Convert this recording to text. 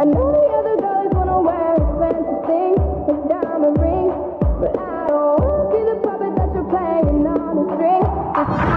I know the other girls wanna wear expensive things with diamond rings, but I don't wanna be the puppet that you're playing on a string.